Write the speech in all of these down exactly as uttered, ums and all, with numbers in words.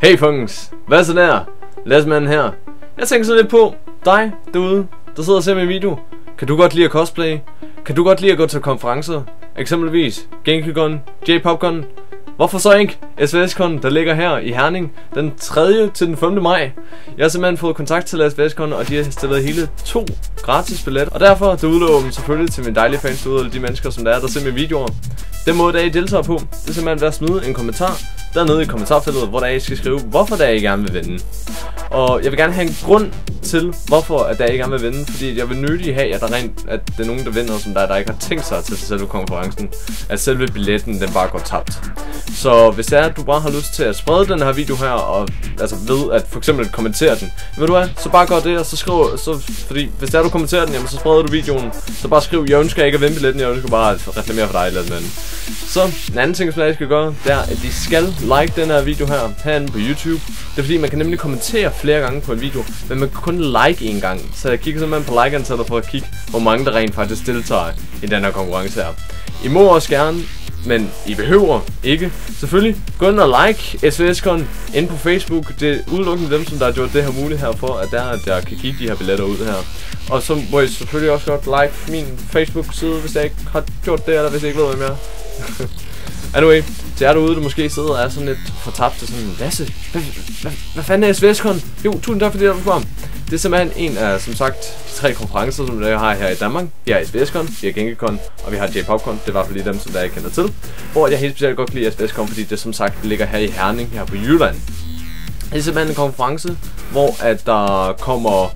Hey folkens, hvad så der? Lasmanden her. Jeg tænker så lidt på dig derude, der sidder og ser min video. Kan du godt lide at cosplay? Kan du godt lide at gå til konferencer? Eksempelvis GenkiCon, J-PopCon. Hvorfor så ikke S V S-Con, der ligger her i Herning den tredje til den femte maj? Jeg har simpelthen fået kontakt til S V S-Con, og de har stillet hele to gratis billetter. Og derfor det udlover dem selvfølgelig til mine dejlige fans derude, eller de mennesker, som der er, der ser mine videoer. Den måde, der I deltager på, det er simpelthen ved at smide en kommentar dernede i kommentarfeltet, hvor der I skal skrive, hvorfor der I gerne vil vinde. Og jeg vil gerne have en grund til, hvorfor at der I gerne vil vinde, fordi jeg vil nødig have, at, der rent, at det er nogen, der vinder, som der, der ikke har tænkt sig til selve konferencen, at selve billetten, den bare går tabt. Så hvis det er, at du bare har lyst til at sprede den her video her, og altså ved at for eksempel kommentere den, ved du hvad, så bare gør det, og så skriv, så, fordi hvis det er, du kommenterer den, jamen så spreder du videoen, så bare skriv, jeg ønsker ikke at vinde billetten, jeg ønsker bare at reklamere for dig eller noget andet. Så en anden ting, som jeg skal gøre, det er, at de skal like den her video her, herinde på YouTube. Det er fordi, man kan nemlig kommentere flere gange på en video, men man kan kun like en gang. Så jeg kigger simpelthen på like-antallet for at kigge, hvor mange der rent faktisk deltager i den her konkurrence her. I må også gerne, men I behøver ikke. Selvfølgelig, gå ind og like S V S-Con inde på Facebook. Det er udelukkende dem, som der har gjort det her muligt her for, at der at jeg kan give de her billetter ud her. Og så må I selvfølgelig også godt like min Facebook-side, hvis jeg ikke har gjort det, eller hvis jeg ikke ved, hvad mere. Anyway, til jer derude, der måske sidder og er sådan lidt fortabt til sådan, Lasse, hvad, hvad, hvad fanden er S V S-Con? Jo, tusind tak fordi der var på. Det er simpelthen en af, som sagt, de tre konferencer, som jeg har her i Danmark. Vi har S V S-Con, vi har GenkiCon, og vi har J-PopCon. Det var lige dem, som der jeg kender til. Hvor jeg helt specielt godt kan lide S V S-Con, fordi det som sagt ligger her i Herning, her på Jylland. Det er simpelthen en konference, hvor at der kommer...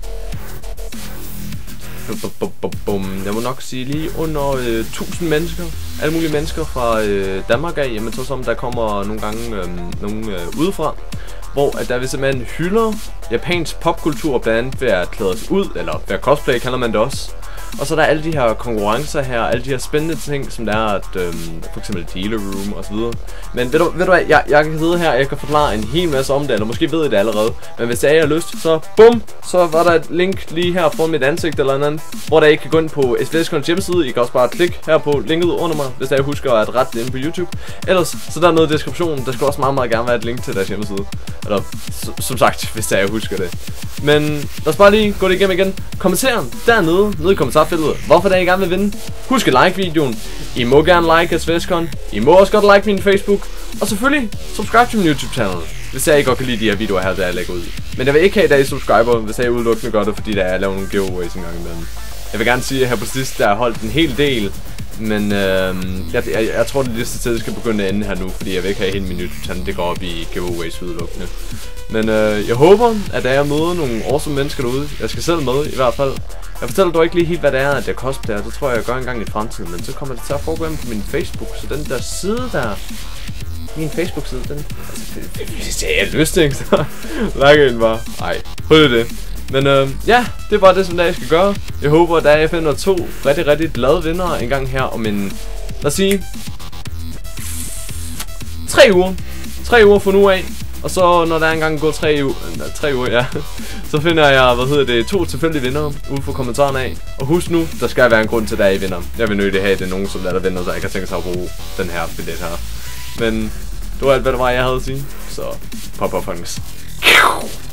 Jeg må nok sige lige under øh, tusind mennesker, alle mulige mennesker fra øh, Danmark af, jamen så som der kommer nogle gange øh, nogle øh, udefra, hvor at der vil simpelthen hylder japansk popkultur, blandt andet ved at klæde os ud, eller ved at cosplay kalder man det også. Og så er der alle de her konkurrencer her, alle de her spændende ting, som der er at øhm, for eksempel dealer room og så videre. Men ved du, ved du hvad, jeg, jeg kan sidde her, og jeg kan forklare en hel masse om det, eller måske ved I det allerede. Men hvis det er, jeg har lyst, så bum, så var der et link lige her foran mit ansigt eller noget andet, hvor der I kan gå ind på S V S-Cons hjemmeside. I kan også bare klikke her på linket under mig, hvis der I husker at rette det inde på YouTube. Ellers, så der er noget i deskriptionen, der skal også meget meget gerne være et link til deres hjemmeside. Eller, som sagt, hvis der I husker det. Men lad os bare lige gå det igennem igen. Kommenter dernede, nede i kommentarfeltet, hvorfor der I gerne vil vinde. Husk at like videoen. I må gerne like S V S-Con. I må også godt like min Facebook. Og selvfølgelig, subscribe til min YouTube-channel, hvis jeg ikke godt kan lide de her videoer her, der jeg lægger ud. Men jeg vil ikke have, at I subscriber, hvis jeg udelukkende gør det, fordi der er lavet nogle giveaways en gang imellem. Jeg vil gerne sige, at her på sidst, der har holdt en hel del. Men øh, jeg, jeg, jeg tror, det næste tid skal begynde at ende her nu, fordi jeg vil ikke have hele min YouTube-channel, det går op i giveaways udelukkende. Men øh, jeg håber, at jeg møder nogle awesome mennesker derude. Jeg skal selv med, i hvert fald. Jeg fortæller dog ikke lige helt, hvad det er, at jeg cosplayer. Det tror jeg, jeg gør en gang i fremtiden. Men så kommer det til at foregå på min Facebook. Så den der side der... Min Facebook-side, den... Altså, hvis jeg har lyst til, ikke? Så like den bare. Ej, hold det. Men øh, ja, det var det, som der jeg skal gøre. Jeg håber, at der jeg finder to rigtig, rigtig glade vindere en gang her om en... Lad os sige... Tre uger. Tre uger fra nu af. Og så når der engang går tre uger, tre uger, ja, så finder jeg, hvad hedder det, to tilfældige vindere ude for kommentarerne af. Og husk nu, der skal være en grund til, at I vinder. Jeg vil nødt have, at det er nogen, som der vinder, så jeg kan tænke sig at bruge den her billet her. Men det var alt, hvad det var, jeg havde at sige. Så pop op, folkens.